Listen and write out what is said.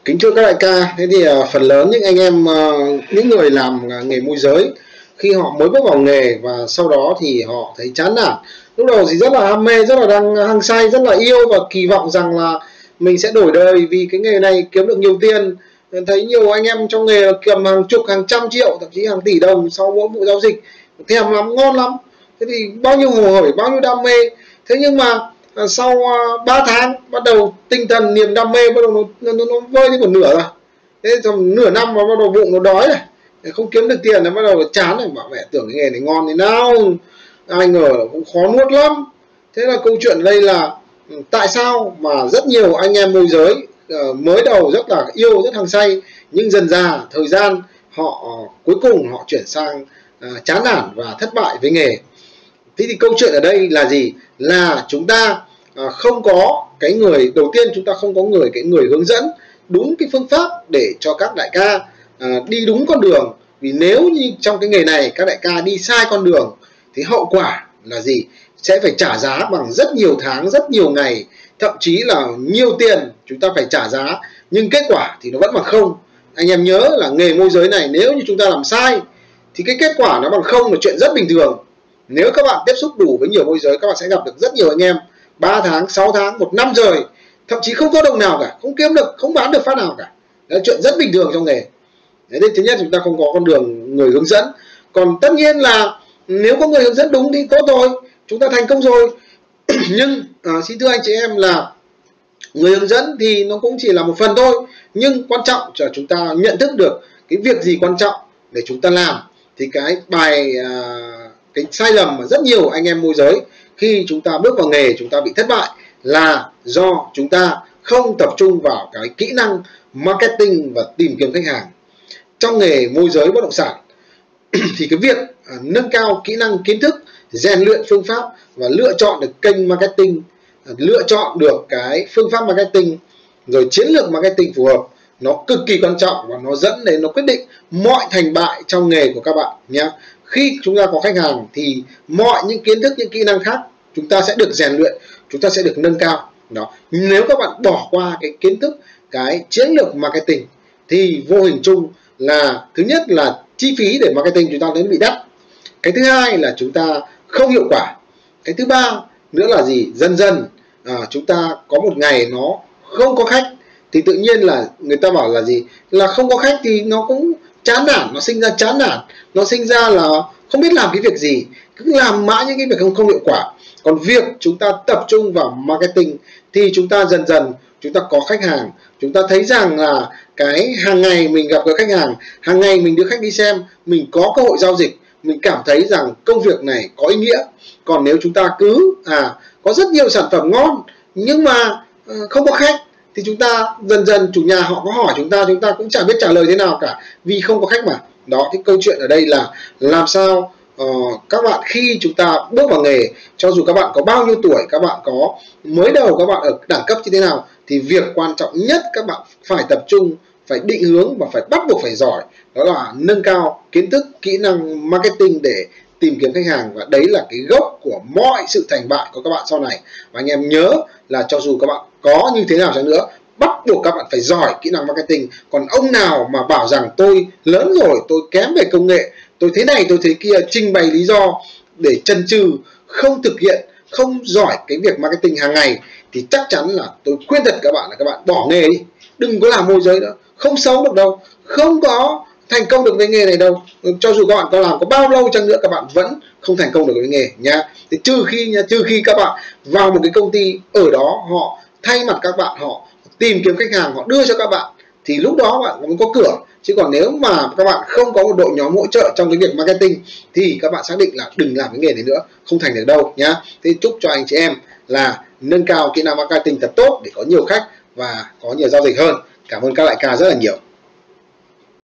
Kính thưa các đại ca, thế thì phần lớn những anh em những người làm nghề môi giới khi họ mới bước vào nghề và sau đó thì họ thấy chán nản. Lúc đầu thì rất là ham mê, rất là đang hăng say, rất là yêu và kỳ vọng rằng là mình sẽ đổi đời vì cái nghề này kiếm được nhiều tiền. Thấy nhiều anh em trong nghề kiếm hàng chục, hàng trăm triệu, thậm chí hàng tỷ đồng sau mỗi vụ giao dịch. Thèm lắm, ngon lắm. Thế thì bao nhiêu hồ hởi, bao nhiêu đam mê. Thế nhưng mà sau 3 tháng bắt đầu tinh thần niềm đam mê bắt đầu nó vơi đi một nửa rồi. Thế tầm nửa năm mà bắt đầu bụng nó đói này, không kiếm được tiền nó bắt đầu chán này, bảo mẹ tưởng cái nghề này ngon thế nào, ai ngờ cũng khó nuốt lắm. Thế là câu chuyện ở đây là tại sao mà rất nhiều anh em môi giới mới đầu rất là yêu, rất hăng say, nhưng dần dà thời gian họ cuối cùng họ chuyển sang chán nản và thất bại với nghề. Thế thì câu chuyện ở đây là gì? Là chúng ta không có cái người đầu tiên, chúng ta không có cái người hướng dẫn đúng cái phương pháp để cho các đại ca đi đúng con đường. Vì nếu như trong cái nghề này các đại ca đi sai con đường thì hậu quả là gì? Sẽ phải trả giá bằng rất nhiều tháng, rất nhiều ngày, thậm chí là nhiều tiền chúng ta phải trả giá, nhưng kết quả thì nó vẫn bằng không. Anh em nhớ là nghề môi giới này nếu như chúng ta làm sai thì cái kết quả nó bằng không là chuyện rất bình thường. Nếu các bạn tiếp xúc đủ với nhiều môi giới, các bạn sẽ gặp được rất nhiều anh em 3 tháng, 6 tháng, 1 năm rồi thậm chí không có đồng nào cả, không kiếm được, không bán được phát nào cả. Đấy là chuyện rất bình thường trong nghề. Đấy, thứ nhất chúng ta không có con đường người hướng dẫn. Còn tất nhiên là nếu có người hướng dẫn đúng thì tốt rồi, chúng ta thành công rồi. Nhưng xin thưa anh chị em là người hướng dẫn thì nó cũng chỉ là một phần thôi, nhưng quan trọng là chúng ta nhận thức được cái việc gì quan trọng để chúng ta làm. Thì cái cái sai lầm mà rất nhiều anh em môi giới khi chúng ta bước vào nghề chúng ta bị thất bại là do chúng ta không tập trung vào cái kỹ năng marketing và tìm kiếm khách hàng. Trong nghề môi giới bất động sản thì cái việc nâng cao kỹ năng, kiến thức, rèn luyện phương pháp và lựa chọn được kênh marketing, lựa chọn được cái phương pháp marketing rồi chiến lược marketing phù hợp, nó cực kỳ quan trọng và nó dẫn đến, nó quyết định mọi thành bại trong nghề của các bạn nhé. Khi chúng ta có khách hàng thì mọi những kiến thức, những kỹ năng khác chúng ta sẽ được rèn luyện, chúng ta sẽ được nâng cao đó. Nếu các bạn bỏ qua cái kiến thức, cái chiến lược marketing thì vô hình chung là thứ nhất là chi phí để marketing chúng ta đến bị đắt, cái thứ hai là chúng ta không hiệu quả, cái thứ ba nữa là gì, dần dần chúng ta có một ngày nó không có khách thì tự nhiên là người ta bảo là gì, là không có khách thì nó cũng chán nản, nó sinh ra chán nản, nó sinh ra là không biết làm cái việc gì, cứ làm mãi những cái việc không hiệu quả. Còn việc chúng ta tập trung vào marketing thì chúng ta dần dần chúng ta có khách hàng, chúng ta thấy rằng là cái hàng ngày mình gặp gỡ khách hàng, hàng ngày mình đưa khách đi xem, mình có cơ hội giao dịch, mình cảm thấy rằng công việc này có ý nghĩa. Còn nếu chúng ta cứ có rất nhiều sản phẩm ngon nhưng mà không có khách thì chúng ta dần dần chủ nhà họ có hỏi chúng ta cũng chẳng biết trả lời thế nào cả, vì không có khách mà. Đó, thì câu chuyện ở đây là làm sao các bạn khi chúng ta bước vào nghề, cho dù các bạn có bao nhiêu tuổi, các bạn có mới đầu, các bạn ở đẳng cấp như thế nào, thì việc quan trọng nhất các bạn phải tập trung, phải định hướng và phải bắt buộc phải giỏi, đó là nâng cao kiến thức, kỹ năng marketing để tìm kiếm khách hàng. Và đấy là cái gốc của mọi sự thành bại của các bạn sau này. Và anh em nhớ là cho dù các bạn có như thế nào chăng nữa, bắt buộc các bạn phải giỏi kỹ năng marketing. Còn ông nào mà bảo rằng tôi lớn rồi, tôi kém về công nghệ, tôi thế này tôi thế kia, trình bày lý do để chần chừ, không thực hiện, không giỏi cái việc marketing hàng ngày, thì chắc chắn là tôi khuyên thật các bạn là các bạn bỏ nghề đi, đừng có làm môi giới nữa, không sống được đâu, không có thành công được với nghề này đâu. Cho dù các bạn có làm có bao lâu chăng nữa, các bạn vẫn không thành công được với nghề nhá. Thì trừ khi các bạn vào một cái công ty ở đó họ thay mặt các bạn, họ tìm kiếm khách hàng, họ đưa cho các bạn, thì lúc đó bạn mới có cửa. Chứ còn nếu mà các bạn không có một đội nhóm hỗ trợ trong cái việc marketing thì các bạn xác định là đừng làm cái nghề này nữa, không thành được đâu nhá. Thế chúc cho anh chị em là nâng cao kỹ năng marketing thật tốt để có nhiều khách và có nhiều giao dịch hơn. Cảm ơn các đại ca rất là nhiều.